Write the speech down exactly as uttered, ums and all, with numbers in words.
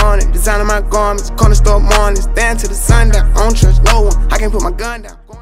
morning, designing my garments, corner store mornings, stand to the sundown. I don't trust no one, I can't put my gun down.